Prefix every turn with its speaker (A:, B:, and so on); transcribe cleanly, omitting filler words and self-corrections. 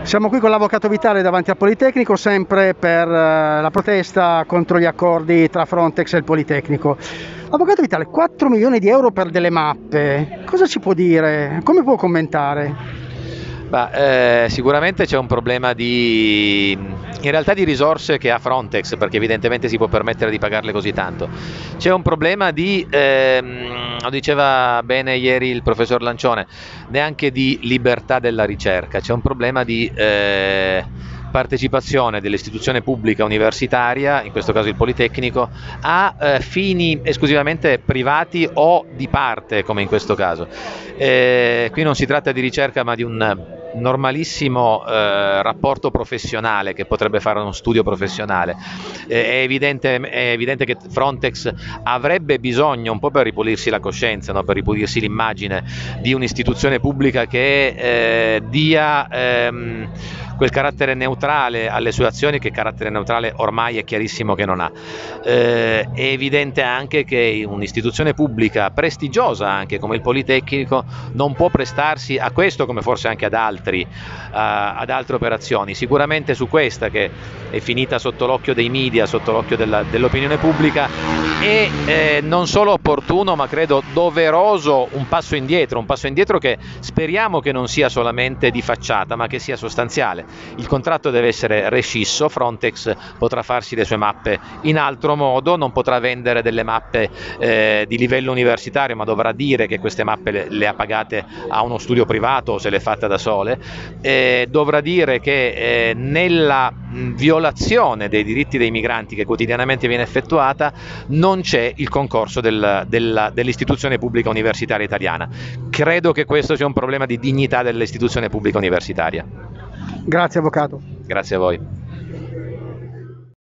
A: Siamo qui con l'Avvocato Vitale davanti al Politecnico, sempre per la protesta contro gli accordi tra Frontex e il Politecnico. Avvocato Vitale, 4 milioni di euro per delle mappe, cosa ci può dire? Come può commentare?
B: Sicuramente c'è un problema in realtà di risorse che ha Frontex, perché evidentemente si può permettere di pagarle così tanto. C'è un problema lo diceva bene ieri il professor Lancione, neanche di libertà della ricerca, c'è un problema di partecipazione dell'istituzione pubblica universitaria, in questo caso il Politecnico, a fini esclusivamente privati o di parte, come in questo caso. Qui non si tratta di ricerca ma di un normalissimo rapporto professionale che potrebbe fare uno studio professionale. È evidente che Frontex avrebbe bisogno, un po' per ripulirsi la coscienza, no? Per ripulirsi l'immagine, di un'istituzione pubblica che dia quel carattere neutrale alle sue azioni, che carattere neutrale ormai è chiarissimo che non ha. È evidente anche che un'istituzione pubblica prestigiosa anche come il Politecnico non può prestarsi a questo, come forse anche ad altre operazioni. Sicuramente su questa, che è finita sotto l'occhio dei media, sotto l'occhio dell'opinione pubblica, è non solo opportuno ma credo doveroso un passo indietro che speriamo che non sia solamente di facciata ma che sia sostanziale. Il contratto deve essere rescisso, Frontex potrà farsi le sue mappe in altro modo, non potrà vendere delle mappe di livello universitario, ma dovrà dire che queste mappe le ha pagate a uno studio privato o se le è fatta da sole, dovrà dire che nella violazione dei diritti dei migranti che quotidianamente viene effettuata non c'è il concorso dell'istituzione pubblica universitaria italiana. Credo che questo sia un problema di dignità dell'istituzione pubblica universitaria.
A: Grazie Avvocato.
B: Grazie a voi.